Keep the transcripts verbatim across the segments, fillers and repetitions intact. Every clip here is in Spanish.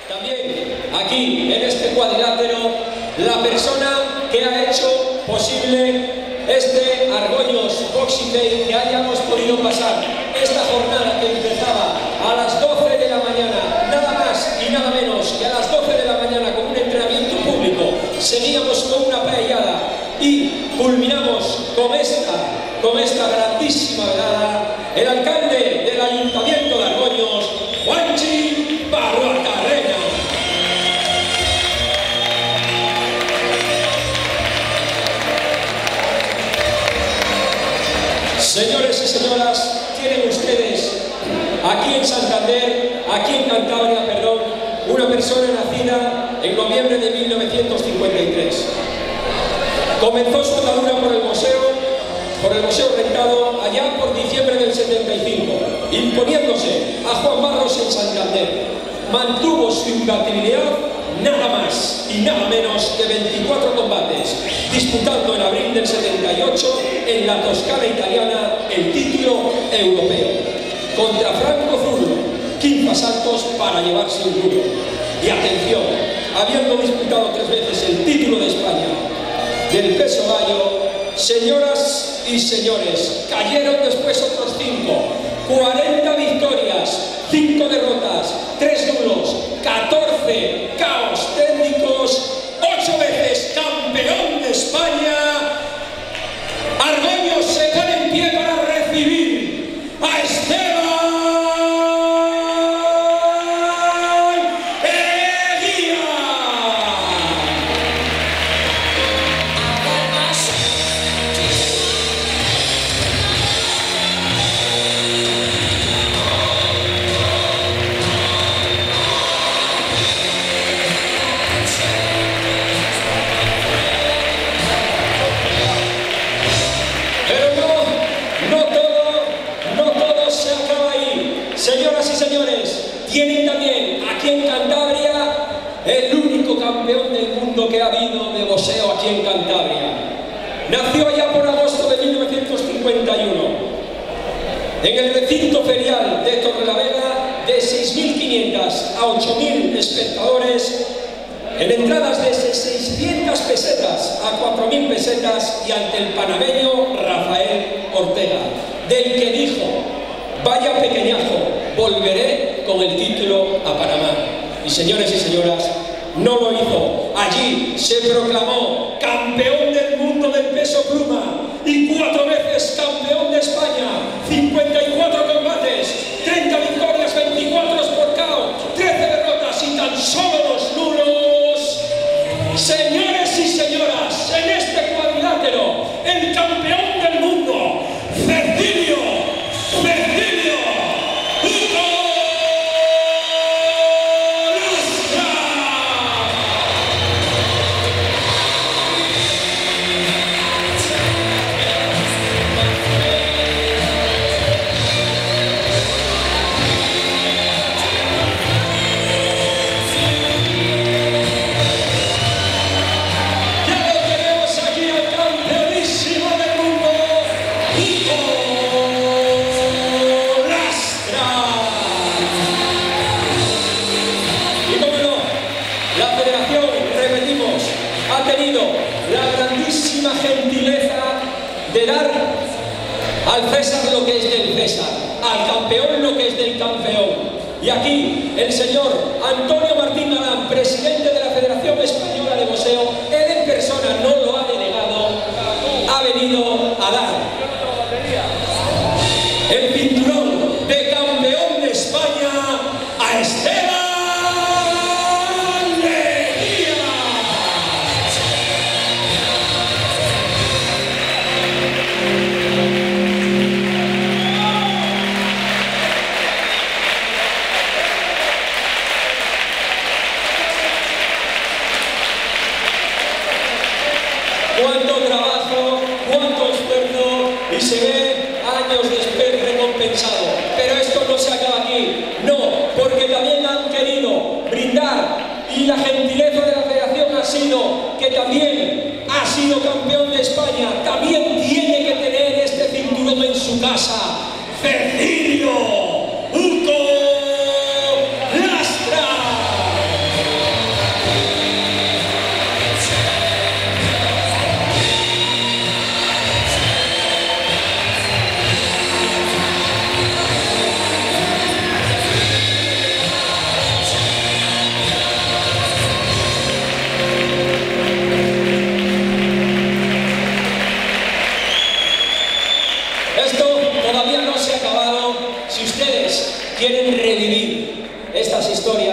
También aquí en este cuadrilátero la persona que ha hecho posible este Argoños Boxing Day, que hayamos podido pasar esta jornada que empezaba a las doce de la mañana, nada más y nada menos que a las doce de la mañana con un entrenamiento público, seguíamos con una paellada y culminamos con esta, con esta grandísima velada, el alcalde del Ayuntamiento de Argoños, Juanchi Barruacarrena. Señores y señoras, tienen ustedes aquí en Santander, aquí en Cantabria, perdón, una persona nacida en noviembre de mil novecientos cincuenta y tres. Comenzó su andadura por el museo, por el Museo Rentado, allá por diciembre del setenta y cinco, imponiéndose a Juan Barros en Santander. Mantuvo su imbatibilidad nada más y nada menos que veinticuatro combates, disputando en abril del setenta y ocho en la Toscana italiana el título europeo. Contra Franco Zurdo, quince asaltos para llevarse un duro. Y atención, habiendo disputado tres veces el título de España del peso gallo, señoras y señores, cayeron después otros cinco, cuarenta victorias, cinco derrotas, tres nulos, catorce caos técnicos, ocho veces campeón de España. Argoños se pone en pie para recibir a Esteban Eguía. Señoras y señores, tienen también aquí en Cantabria el único campeón del mundo que ha habido de boxeo aquí en Cantabria. Nació allá por agosto de mil novecientos cincuenta y uno en el recinto ferial de Torrelavega, de seis mil quinientos a ocho mil espectadores, en entradas desde seiscientas pesetas a cuatro mil pesetas, y ante el panameño Rafael Ortega, del que dijo: vaya pequeñajo, volveré con el título a Panamá. Y señores y señoras, no lo hizo. Allí se proclamó campeón del mundo del peso pluma y cuatro veces campeón de España. cincuenta y cuatro combates, treinta victorias, veinticuatro por K O, trece derrotas y tan solo dos nulos. Señores y señoras, en este cuadrilátero, el campeón del mundo, Cecilio Cecilio Hugo Lastra. Ya lo tenemos aquí al campeonísimo del mundo, Hugo Lastra. Y como no, la federación, repetimos, ha tenido la grandísima gentileza de dar al César lo que es del César, al campeón lo que es del campeón. Y aquí el señor Antonio Martín Galán, presidente de la Federación Española de Boxeo, él en persona no lo ha denegado, ha venido a dar el cinturón de campeón de España a Esteban Eguía. Cuánto trabajo, cuánto esfuerzo, y se ve años después recompensado. Pero esto no se acaba aquí, no, porque también han querido brindar, y la gentileza de la federación ha sido que también ha sido campeón de España, también tiene que tener este cinturón en su casa. Cecilio Hugo Lastra.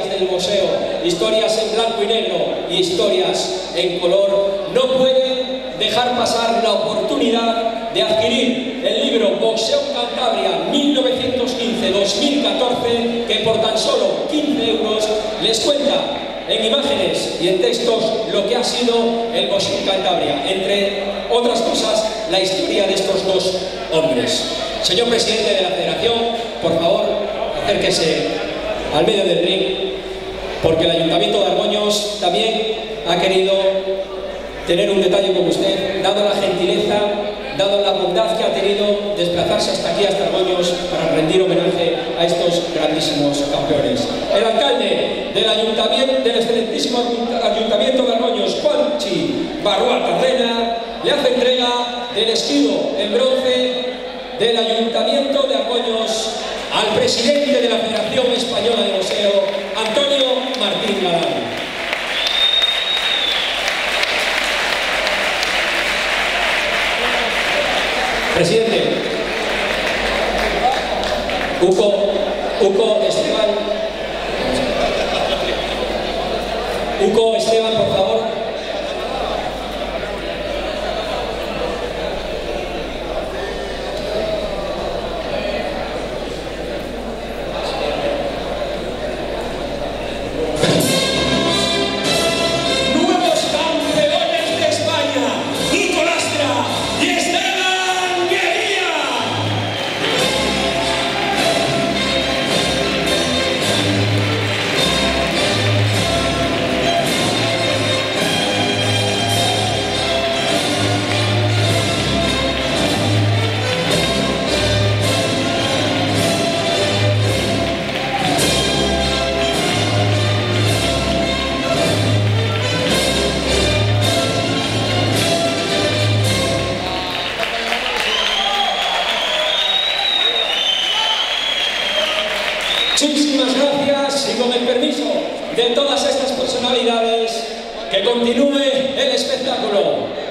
historias del boxeo, historias en blanco y negro y historias en color, no pueden dejar pasar la oportunidad de adquirir el libro Boxeo en Cantabria mil novecientos quince a dos mil catorce, que por tan solo quince euros les cuenta en imágenes y en textos lo que ha sido el boxeo en Cantabria, entre otras cosas la historia de estos dos hombres. Señor presidente de la Federación, por favor, acérquese al medio del ring, porque el Ayuntamiento de Argoños también ha querido tener un detalle con usted, dado la gentileza, dado la bondad que ha tenido desplazarse hasta aquí, hasta Argoños, para rendir homenaje a estos grandísimos campeones. El alcalde del Ayuntamiento, del excelentísimo Ayuntamiento de Argoños, Juanchi Barrual Carrera, le hace entrega del escudo en bronce del Ayuntamiento de Argoños al presidente de la Federación Española de Boxeo, Antonio Martín Galán. Presidente, Hugo, Hugo Esteban, Hugo Esteban, por favor. Muchísimas gracias y con el permiso de todas estas personalidades, que continúe el espectáculo.